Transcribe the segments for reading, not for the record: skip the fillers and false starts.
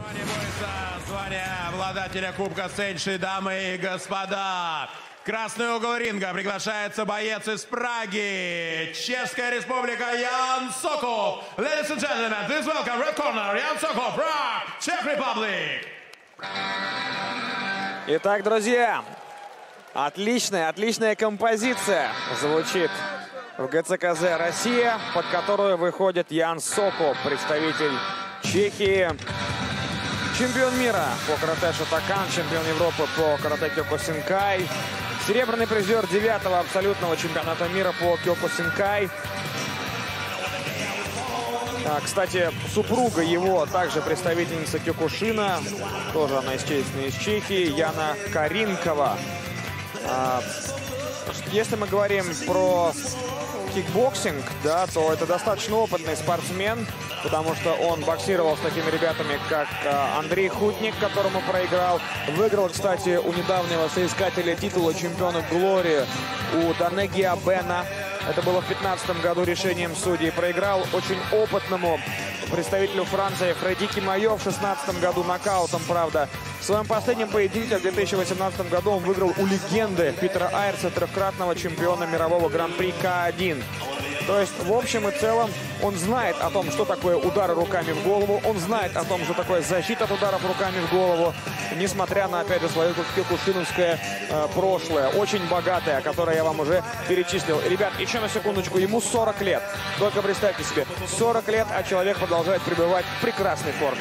Звание обладателя Кубка Сенши, дамы и господа. Красный угол ринга приглашается боец из Праги, Чешская Республика, Jan Soukup. Ladies and gentlemen, please welcome red corner, Jan Soukup, Prague, Czech Republic. Итак, друзья, отличная композиция звучит в ГЦКЗ «Россия», под которую выходит Jan Soukup, представитель Чехии. Чемпион мира по карате Шотокан, чемпион Европы по карате Кёкусинкай, серебряный призер 9-го абсолютного чемпионата мира по Кёкусинкай. Кстати, супруга его также представительница Кёкушина, тоже она, естественно, из Чехии, Яна Каринкова. Если мы говорим про кикбоксинг, да, то это достаточно опытный спортсмен, потому что он боксировал с такими ребятами, как Андрей Хутник, которому проиграл. Выиграл, кстати, у недавнего соискателя титула чемпиона Глории, у Данегия Бена. Это было в 2015 году решением судей. Проиграл очень опытному представителю Франции Фредди Кимайо в 2016 году нокаутом, правда. В своем последнем поединке в 2018 году он выиграл у легенды Питера Айрса, трехкратного чемпиона мирового гран-при К1. То есть, в общем и целом, он знает о том, что такое удары руками в голову. Он знает о том, что такое защита от ударов руками в голову. Несмотря на, опять же, свое кёкушиновское прошлое. Очень богатое, которое я вам уже перечислил. Ребят, еще на секундочку, ему 40 лет. Только представьте себе, 40 лет, а человек продолжает пребывать в прекрасной форме.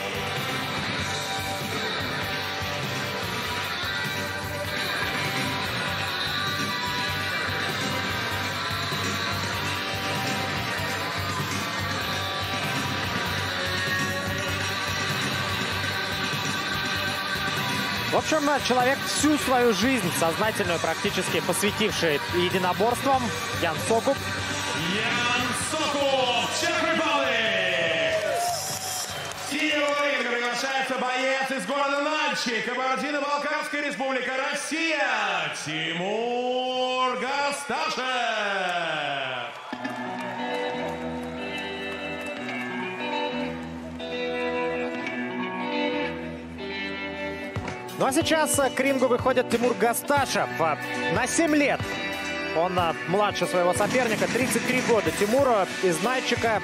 В общем, человек всю свою жизнь, сознательную практически посвятивший единоборствам, Jan Soukup. Jan Soukup, Czech Republic. Сегодня приглашается боец из города Нальчик, Кабардино-Балкарская республика, Россия, Timur Gastashev. Ну а сейчас к рингу выходит Тимур Гасташев. На 7 лет он младше своего соперника, 33 года. Тимур из Нальчика.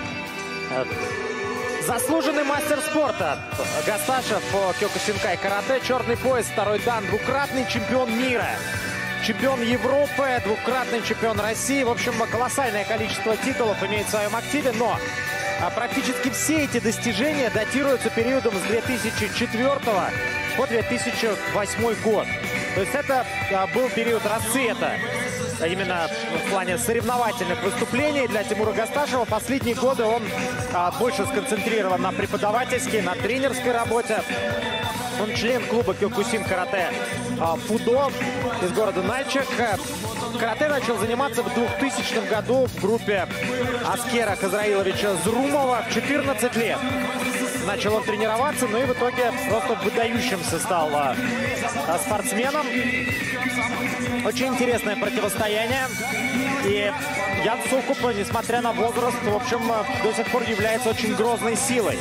Заслуженный мастер спорта Гасташев по Кёкусинкай карате. Черный пояс, второй дан, двукратный чемпион мира. Чемпион Европы, двукратный чемпион России. В общем, колоссальное количество титулов имеет в своем активе, но практически все эти достижения датируются периодом с 2004 по 2008 год. То есть это был период расцвета именно в плане соревновательных выступлений для Тимура Гасташева. Последние годы он больше сконцентрирован на преподавательской, на тренерской работе. Он член клуба Кёкусин карате Фудо из города Нальчик. Карате начал заниматься в 2000 году в группе Аскера Хазраиловича Зрумова в 14 лет. Начал он тренироваться, но и в итоге просто выдающимся стал спортсменом. Очень интересное противостояние. И Jan Soukup, несмотря на возраст, в общем, до сих пор является очень грозной силой.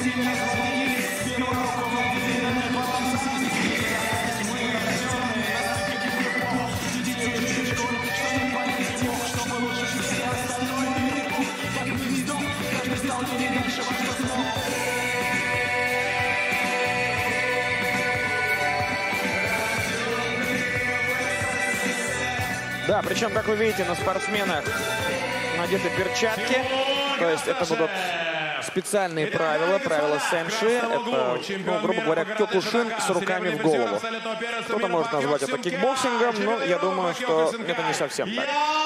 Да, причем, как вы видите, на спортсменах надеты перчатки. То есть это будут специальные правила сенши. Это, ну, грубо говоря, кёкушин с руками в голову. Кто-то может назвать это кикбоксингом, но я думаю, что это не совсем так.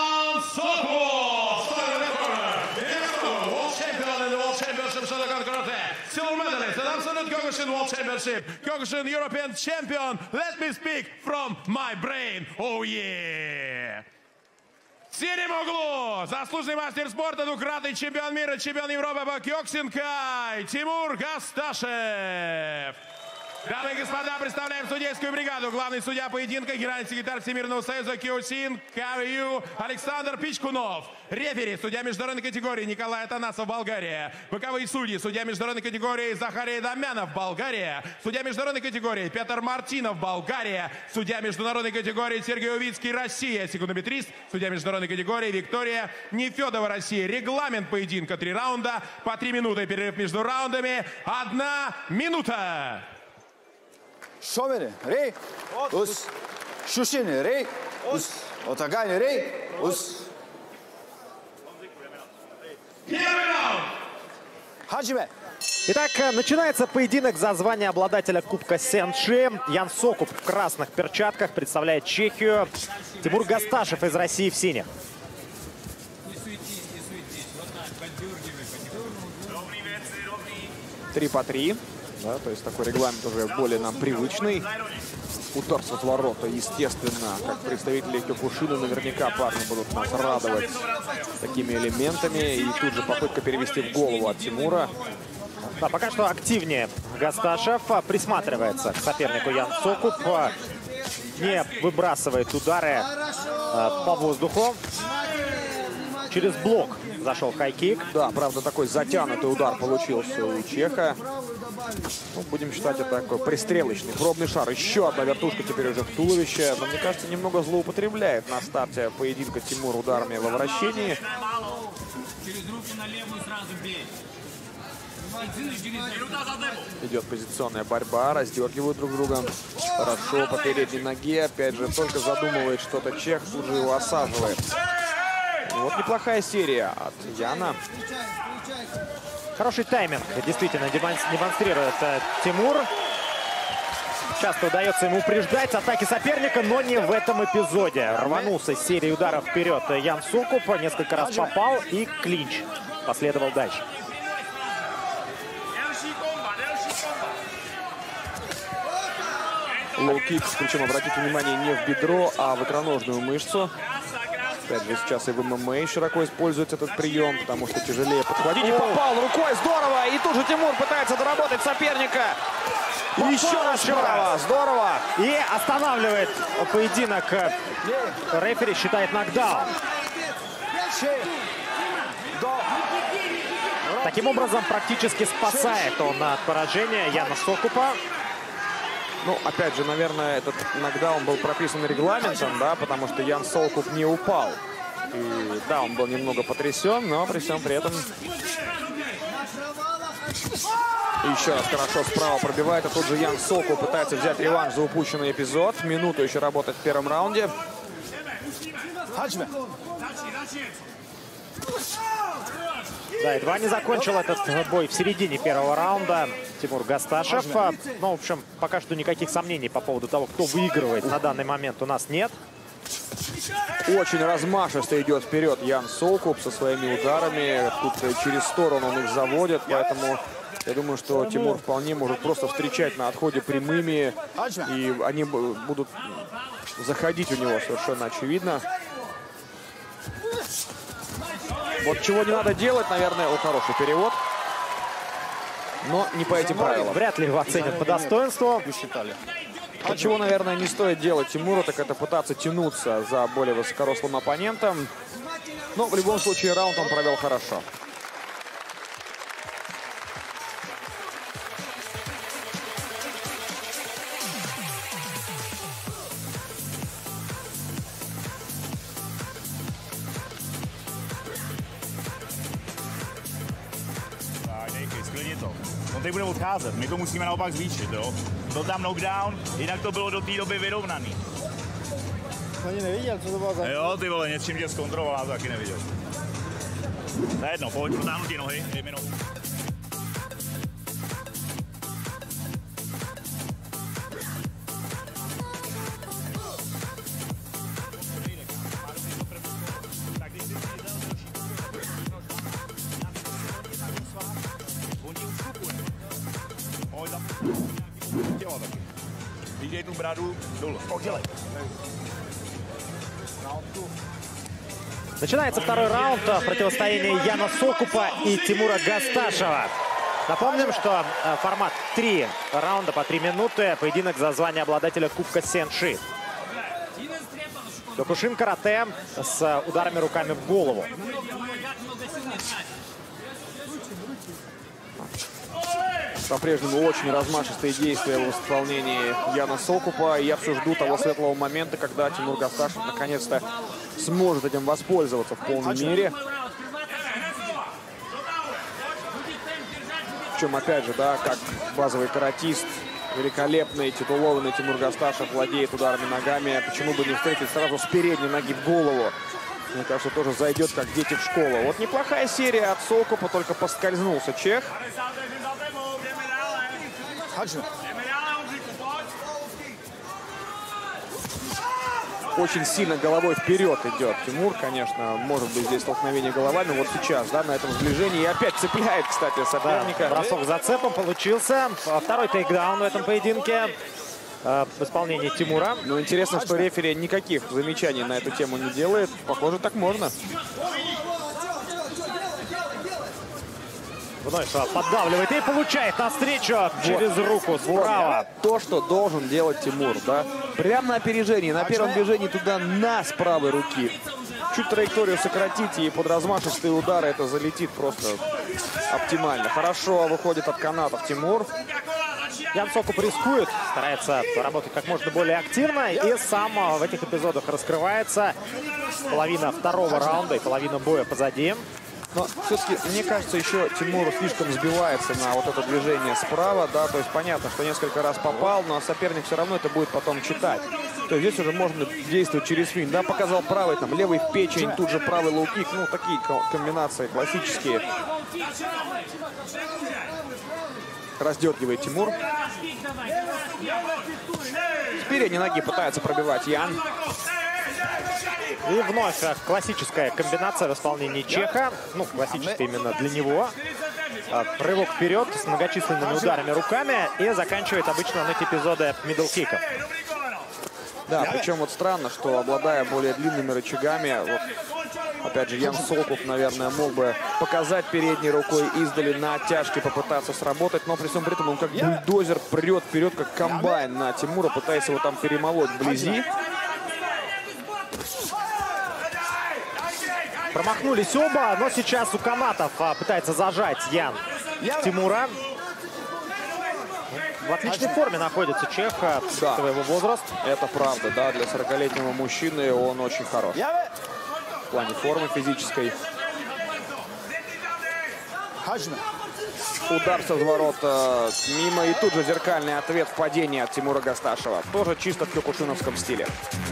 Silver medalist and absolute Kyokushin World Championship, Kyokushin European Champion. Let me speak from my brain. Oh yeah! В синем углу заслуженный мастер спорта, двукратный чемпион мира, чемпион Европы по Кёкусинкай, Timur Gastashev. Дамы и господа, представляем судейскую бригаду. Главный судья поединка, генеральный секретарь Всемирного союза KWU Александр Пичкунов. Рефери, судья международной категории Николай Атанасов, Болгария. Боковые судьи, судья международной категории Захарий Дамянов, Болгария. Судья международной категории Петр Мартинов, Болгария. Судья международной категории Сергей Увицкий, Россия. Секундометрист, судья международной категории Виктория Нефедова, Россия. Регламент поединка 3 раунда, по 3 минуты. Перерыв между раундами 1 минута. Шомере, рей, ус, шушине, рей, ус, отагайне, рей, ус. Хаджиме. Итак, начинается поединок за звание обладателя Кубка Сенши. Ян Сокуп в красных перчатках представляет Чехию. Тимур Гасташев из России в синих. 3 по 3. Да, то есть такой регламент уже более нам привычный. Удар с отворота, естественно, как представители Кёкушина, наверняка парни будут нас радовать такими элементами. И тут же попытка перевести в голову от Тимура. Да, пока что активнее Гасташев, присматривается к сопернику Ян Сокуп, не выбрасывает удары по воздуху. Через блок зашел хай-кик. Да, правда, такой затянутый удар получился у чеха. Ну, будем считать, это такой пристрелочный пробный шар. Еще одна вертушка теперь уже в туловище. Но, мне кажется, немного злоупотребляет на старте поединка Тимур ударами во вращении. Идет позиционная борьба, раздергивают друг друга. Хорошо, по передней ноге. Опять же, только задумывает что-то чех, тут же его осаживает. Вот неплохая серия от Яна. Хороший тайминг действительно демонстрирует Тимур. Часто удается ему упреждать атаки соперника, но не в этом эпизоде. Рванулся из серии ударов вперед Ян Soukup, несколько раз попал, и клинч последовал дальше. Лоу-кик, причем, обратите внимание, не в бедро, а в икроножную мышцу. Опять же, сейчас и в ММА широко используется этот прием, потому что тяжелее подхватить. И попал рукой, здорово! И тут же Тимур пытается доработать соперника. Еще раз справа, здорово! И останавливает поединок. Рефери считает нокдаун. Таким образом, практически спасает он от поражения Яна Сокупа. Ну, опять же, наверное, этот нокдаун был прописан регламентом, да, потому что Ян Soukup не упал. И да, он был немного потрясен, но при всем при этом... Еще раз хорошо справа пробивает, а тут же Ян Soukup пытается взять реванш за упущенный эпизод. Минуту еще работать в первом раунде. Да, едва не закончил этот бой в середине первого раунда Тимур Гасташев. Ну, в общем, пока что никаких сомнений по поводу того, кто выигрывает на данный момент, у нас нет. Очень размашисто идет вперед Ян Soukup со своими ударами. Тут через сторону он их заводит, поэтому я думаю, что Тимур вполне может просто встречать на отходе прямыми. И они будут заходить у него совершенно очевидно. Вот чего не надо делать, наверное, хороший перевод, но не по этим правилам. Вряд ли его оценят по достоинству. Вот чего, наверное, не стоит делать Тимуру, так это пытаться тянуться за более высокорослым оппонентом. Но в любом случае раунд он провел хорошо. On teď bude odcházet, my to musíme naopak zvýšit, jo. Byl tam knockdown, jinak to bylo do té doby vyrovnaný. Ani neviděl, co to bylo za... Jo, ty vole, něčím tě zkontroloval, já to taky neviděl. To je jedno, pojď, protáhnu ti nohy, dej mi nohu. Dídej tu bradu dolů. Dělej. Начинается второй раунд. Противостояние Яна Сокупа и Тимура Гасташева. Напомним, что формат 3 раунда по 3 минуты. Поединок за звание обладателя Кубка Сенши. Кёкушин карате с ударами руками в голову. По-прежнему очень размашистые действия в исполнении Яна Сокупа. И я все жду того светлого момента, когда Тимур Гасташев наконец-то сможет этим воспользоваться в полной мере. Причем, опять же, да, как базовый каратист, великолепный, титулованный Тимур Гасташев владеет ударами ногами. Почему бы не встретить сразу с передней ноги в голову? Мне кажется, тоже зайдет, как дети в школу. Вот неплохая серия от Сокупа, только поскользнулся чех. Очень сильно головой вперед идет Тимур. Конечно, может быть здесь столкновение головами. Вот сейчас, да, на этом сближении. И опять цепляет, кстати, соперника. Да, бросок зацепом получился. Второй тейкдаун в этом поединке в исполнении Тимура. Но интересно, что рефери никаких замечаний на эту тему не делает. Похоже, так можно. Вновь поддавливает и получает навстречу через руку справа. То, что должен делать Тимур, да. Прямо на опережении, на первом движении туда с правой руки. Чуть траекторию сократите, и под размашистые удары это залетит просто оптимально. Хорошо выходит от канатов Тимур. Ян Soukup рискует, старается работать как можно более активно и сам в этих эпизодах раскрывается. Половина второго раунда и половина боя позади. Но все-таки, мне кажется, еще Тимур слишком сбивается на вот это движение справа, да, то есть понятно, что несколько раз попал, но соперник все равно это будет потом читать. То есть здесь уже можно действовать через финт, да, показал правый, там, левый в печень, тут же правый лоу-кик, ну, такие комбинации классические. Раздергивает Тимур. С передней ноги пытается пробивать Ян. И вновь классическая комбинация в исполнении чеха. Ну, классическая именно для него. Рывок вперед с многочисленными ударами руками. И заканчивает обычно он эти эпизоды мидл-киком. Да, причем вот странно, что обладая более длинными рычагами, вот, опять же, Ян Soukup, наверное, мог бы показать передней рукой издали на оттяжке, попытаться сработать, но при всем при этом он как бульдозер прет вперед, как комбайн на Тимура, пытаясь его там перемолоть вблизи. Промахнулись оба, но сейчас у канатов пытается зажать Ян Тимура. В отличной форме находится чех, учитывая его возраст. Это правда, да, для 40-летнего мужчины он очень хорош. В плане формы физической. Удар со разворота мимо, и тут же зеркальный ответ в падении от Тимура Гасташева. Тоже чисто в кёкушиновском стиле.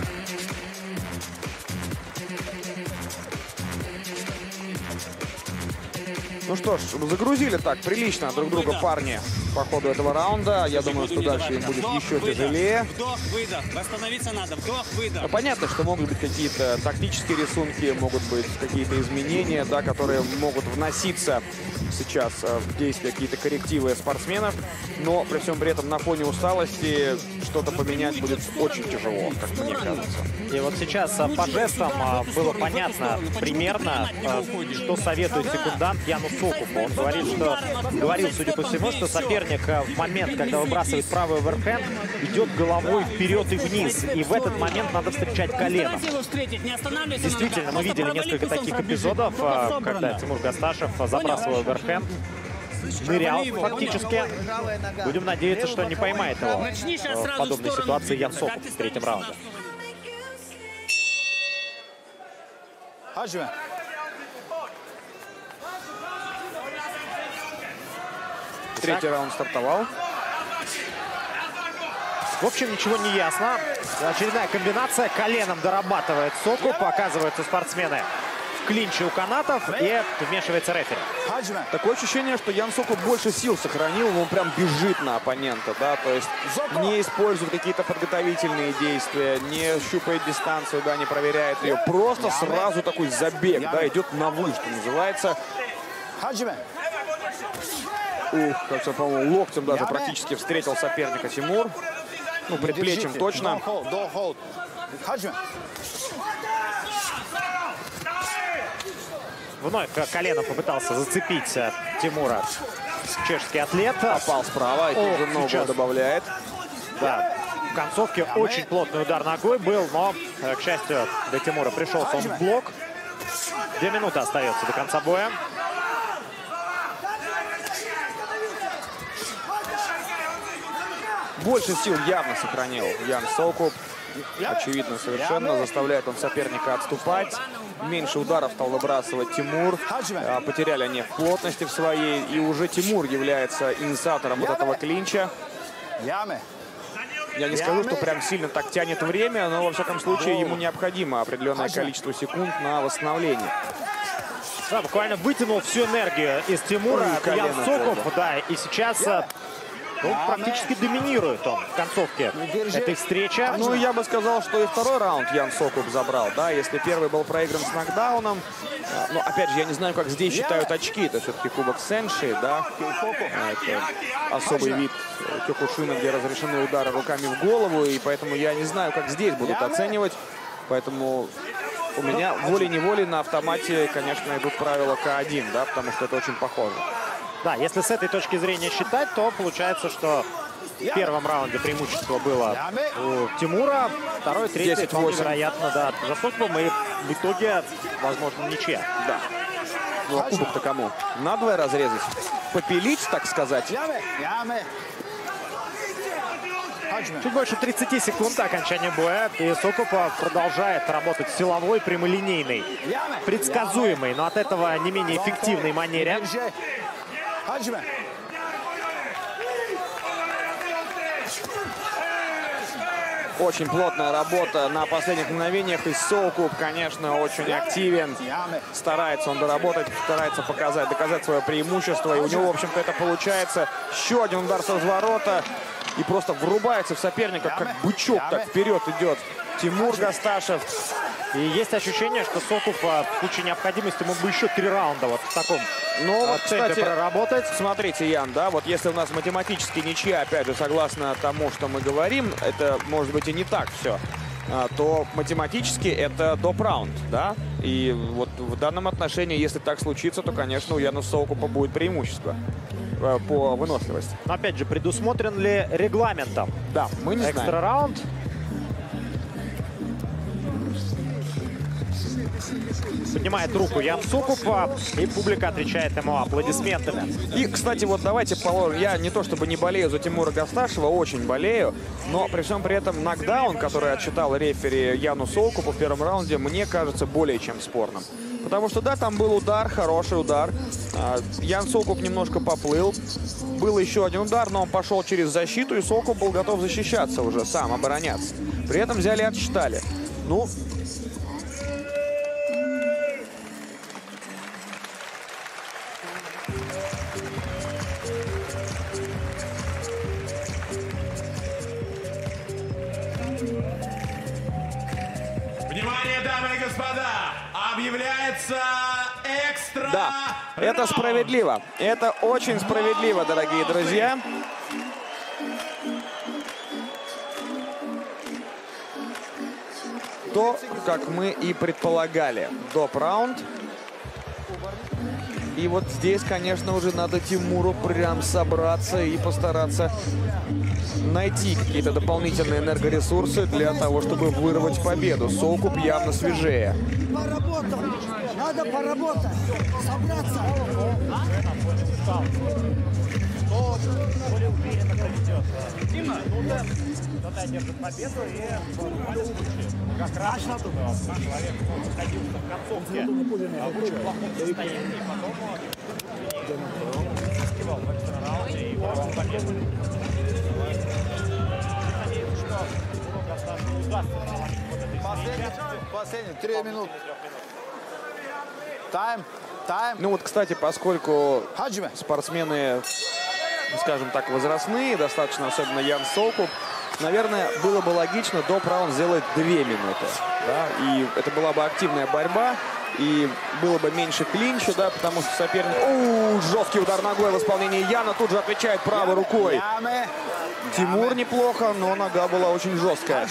Ну что ж, загрузили так прилично друг друга парни по ходу этого раунда. Я думаю, что дальше им будет еще тяжелее. Вдох-выдох. Восстановиться надо. Вдох-выдох. Ну, понятно, что могут быть какие-то тактические рисунки, могут быть какие-то изменения, да, которые могут вноситься сейчас в действие, какие-то коррективы спортсменов. Но при всем при этом на фоне усталости что-то поменять будет очень тяжело, как мне кажется. И вот сейчас по жестам было понятно примерно, что советует секундант Яну Soukup. Он говорил, судя по всему, что соперник в момент, когда выбрасывает правый оверхенд, идет головой вперед и вниз. И в этот момент надо встречать коленом. Действительно, мы видели несколько таких эпизодов, когда Тимур Гасташев забрасывал оверхенд, нырял фактически. Будем надеяться, что не поймает его в подобной ситуации Ян Soukup в третьем раунде. Третий раунд стартовал. В общем, ничего не ясно. Очередная комбинация. Коленом дорабатывает Soukup. Оказываются спортсмены в клинче у канатов. И вмешивается рефери. Такое ощущение, что Ян Soukup больше сил сохранил. Он прям бежит на оппонента. Да? То есть не использует какие-то подготовительные действия. Не щупает дистанцию, да, не проверяет ее. Просто сразу такой забег. Да, идет на вы, что называется. Ух, кажется, по-моему, локтем даже практически встретил соперника Тимур. Ну, предплечьем точно. Вновь коленом попытался зацепить Тимура чешский атлет. Попал справа и тут же ногу добавляет. Да, в концовке очень плотный удар ногой был, но, к счастью, до Тимура пришелся он в блок. 2 минуты остается до конца боя. Больше сил явно сохранил Ян Soukup. Очевидно совершенно. Заставляет он соперника отступать. Меньше ударов стал выбрасывать Тимур. Потеряли они в плотности в своей. И уже Тимур является инициатором вот этого клинча. Я не скажу, что прям сильно так тянет время, но во всяком случае ему необходимо определенное количество секунд на восстановление. Да, буквально вытянул всю энергию из Тимура. Ян Soukup, да, и сейчас практически доминирует он в концовке этой встречи. Ну, я бы сказал, что и второй раунд Ян Soukup забрал, да, если первый был проигран с нокдауном. Но, опять же, я не знаю, как здесь считают очки. Это все-таки Кубок Сенши, да. Это особый вид кёкушина, где разрешены удары руками в голову. И поэтому я не знаю, как здесь будут оценивать. Поэтому у меня волей-неволей на автомате, конечно, идут правила К1, да, потому что это очень похоже. Да, если с этой точки зрения считать, то получается, что в первом раунде преимущество было у Тимура, второй, третий, вполне вероятно, да, за Soukup, и в итоге, возможно, ничья. Да. Ну, а кубок-то кому? Надвое разрезать? Попилить, так сказать? Чуть больше 30 секунд до окончания боя. И Soukup продолжает работать в силовой, прямолинейной, предсказуемой, но от этого не менее эффективной манере. Очень плотная работа на последних мгновениях. И Soukup, конечно, очень активен. Старается он доработать, старается доказать свое преимущество. И у него, в общем-то, это получается. Еще один удар со разворота. И просто врубается в соперника, как бычок, так вперед идет Timur Gastashev. И есть ощущение, что Soukup в случае необходимости мог бы еще 3 раунда вот в таком темпе проработать. Смотрите, Ян, да, вот если у нас математически ничья, опять же, согласно тому, что мы говорим, это может быть и не так все, то математически это доп-раунд, да, и вот в данном отношении, если так случится, то, конечно, у Яна Soukupa будет преимущество по выносливости. Но, опять же, предусмотрен ли регламентом? Да, мы не знаем. Экстра раунд. Поднимает руку Ян Soukup, и публика отвечает ему аплодисментами. И, кстати, вот давайте положим, я не то чтобы не болею за Тимура Гасташева, очень болею, но при всем при этом нокдаун, который отчитал рефери Яну Soukupu в первом раунде, мне кажется более чем спорным. Потому что, да, там был удар, хороший удар. Ян Soukup немножко поплыл. Был еще один удар, но он пошел через защиту, и Soukup был готов защищаться уже, сам обороняться. При этом взяли и отсчитали. Ну... Внимание, дамы и господа! Объявляется экстра... Да, это справедливо. Это очень справедливо, дорогие друзья. То, как мы и предполагали. Доп-раунд. И вот здесь, конечно, уже надо Тимуру прям собраться и постараться найти какие-то дополнительные энергоресурсы для того, чтобы вырвать победу. Soukup явно свежее. Надо поработать, собраться. Более уверенно проведет. Кто-то одержит победу, и как раз человек находился в концовке в очень плохом состоянии, и потом скивал в экстра раунде и вырвал победу. Надеюсь, что Тимуру Гасташеву удастся вот этой Последние 3 минуты. Тайм. Ну вот, кстати, поскольку спортсмены, скажем так, возрастные, достаточно, особенно Ян Soukup, наверное, было бы логично доп-раунд сделать 2 минуты. Да? И это была бы активная борьба, и было бы меньше клинча, да, потому что соперник... Жесткий удар ногой в исполнении Яна, тут же отвечает правой рукой. Тимур неплохо, но нога была очень жесткая.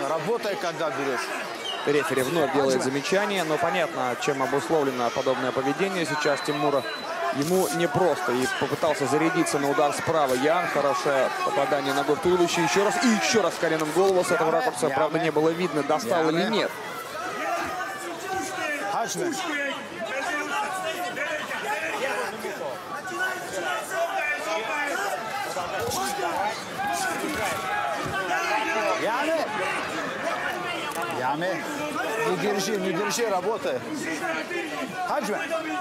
Работай, когда берешь. Рефери вновь делает замечание, но понятно, чем обусловлено подобное поведение сейчас Тимура. Ему непросто, и попытался зарядиться на удар справа Ян. Хорошее попадание ногой в туловище. Еще раз коленом в голову. С этого ракурса, правда, не было видно, достал или нет. Яме, не держи, работай. Хаджме.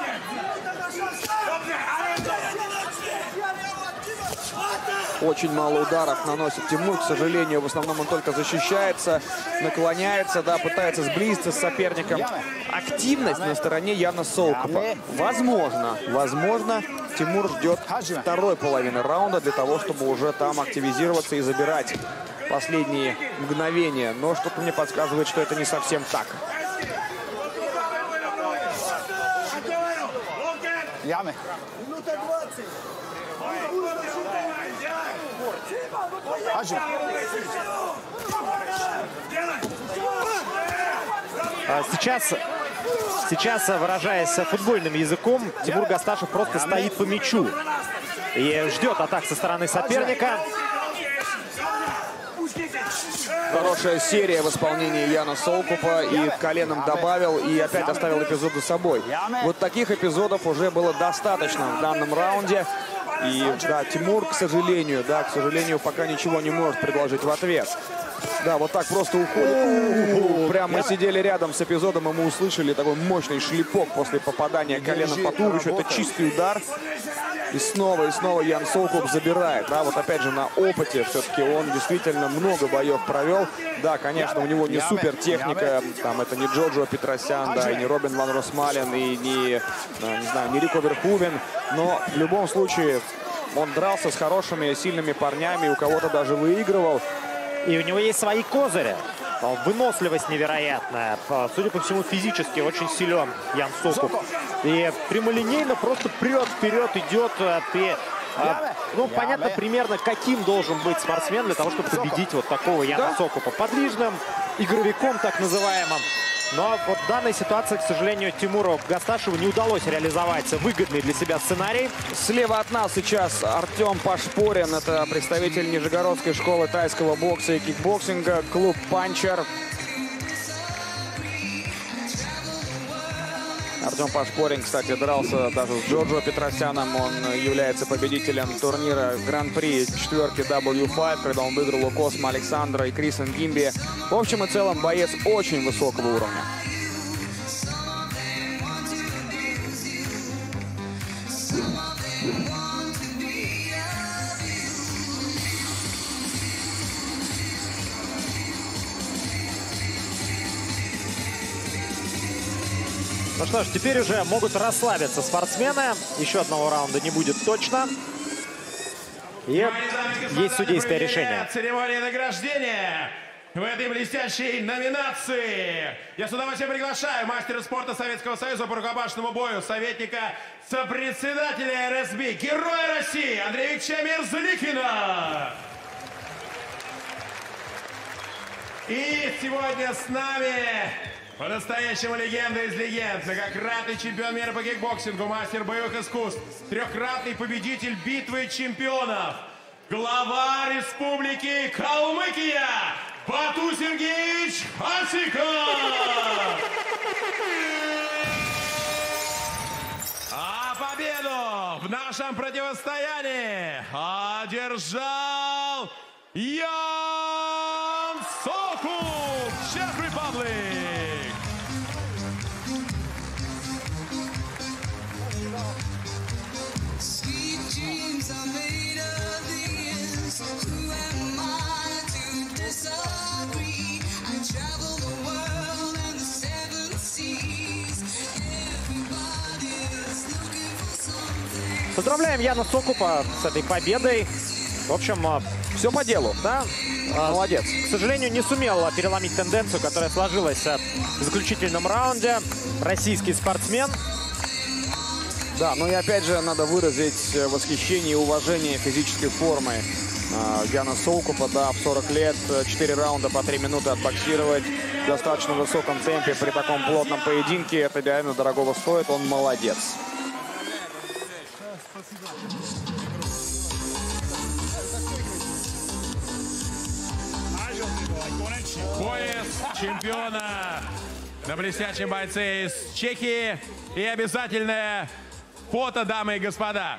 Очень мало ударов наносит Тимур, к сожалению. В основном он только защищается, наклоняется, да, пытается сблизиться с соперником. Активность на стороне Яна Соукупа. Возможно, Тимур ждет второй половины раунда для того, чтобы уже там активизироваться и забирать последние мгновения. Но что-то мне подсказывает, что это не совсем так. Яме. Сейчас, выражаясь футбольным языком, Тимур Гасташев просто стоит по мячу и ждет атак со стороны соперника. Хорошая серия в исполнении Яна Соукупа, и коленом добавил, и опять оставил эпизод за собой. Вот таких эпизодов уже было достаточно в данном раунде. И да, Тимур, к сожалению, пока ничего не может предложить в ответ. Да, вот так просто уходит. Прям мы сидели рядом с эпизодом, и мы услышали такой мощный шлепок после попадания коленом по туловищу. Это чистый удар. И снова Ян Соукуп забирает. Да, вот опять же на опыте все-таки он действительно много боев провел. Да, конечно, у него не супер техника. Там это не Джоджо Петросян, да, и не Робин Ван Росмален, и не знаю, не Рико Верхувен. Но в любом случае он дрался с хорошими, сильными парнями, у кого-то даже выигрывал. И у него есть свои козыри. Выносливость невероятная. Судя по всему, физически очень силен Ян Соукуп. И прямолинейно просто прет вперед, идет. Ну, понятно примерно, каким должен быть спортсмен для того, чтобы победить вот такого Яна Соукупа. Подвижным игровиком, так называемым. Но вот в данной ситуации, к сожалению, Тимуру Гасташеву не удалось реализовать выгодный для себя сценарий. Слева от нас сейчас Артем Пашпорин. Это представитель Нижегородской школы тайского бокса и кикбоксинга, клуб «Панчер». Артем Пашпорин, кстати, дрался даже с Джоджо Петросяном. Он является победителем турнира Гран-при четверки W5, когда он выиграл у Космо Александра и Криса Гимби. В общем и целом, боец очень высокого уровня. Ну что ж, теперь уже могут расслабиться спортсмены. Еще одного раунда не будет точно. И есть судейское решение. Церемония награждения в этой блестящей номинации. Я с удовольствием приглашаю мастера спорта Советского Союза по рукопашному бою, советника сопредседателя РСБ, Героя России Андрея Викторовича Мерзликина. И сегодня с нами по-настоящему легенда из легенд, многократный чемпион мира по кикбоксингу, мастер боевых искусств, трехкратный победитель битвы чемпионов, глава Республики Калмыкия Бату Сергеевич Хасиков. А победу в нашем противостоянии одержал Jan Soukup, Czech Republic. Поздравляем Яна Соукупа с этой победой. В общем, Все по делу. да, Молодец. к сожалению, не сумел переломить тенденцию, которая сложилась в заключительном раунде. Российский спортсмен. Да, ну и опять же надо выразить восхищение и уважение физической формой Яна Соукупа, да, в 40 лет, 4 раунда по 3 минуты отбоксировать в достаточно высоком темпе при таком плотном поединке. Это реально дорогого стоит, он молодец. Пояс чемпиона на блестящем бойце из Чехии. И обязательное фото, дамы и господа.